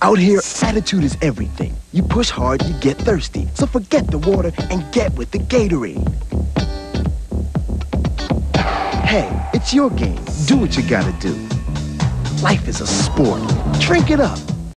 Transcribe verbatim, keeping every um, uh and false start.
Out here, attitude is everything. You push hard, you get thirsty. So forget the water and get with the Gatorade. Hey, it's your game. Do what you gotta do. Life is a sport. Drink it up.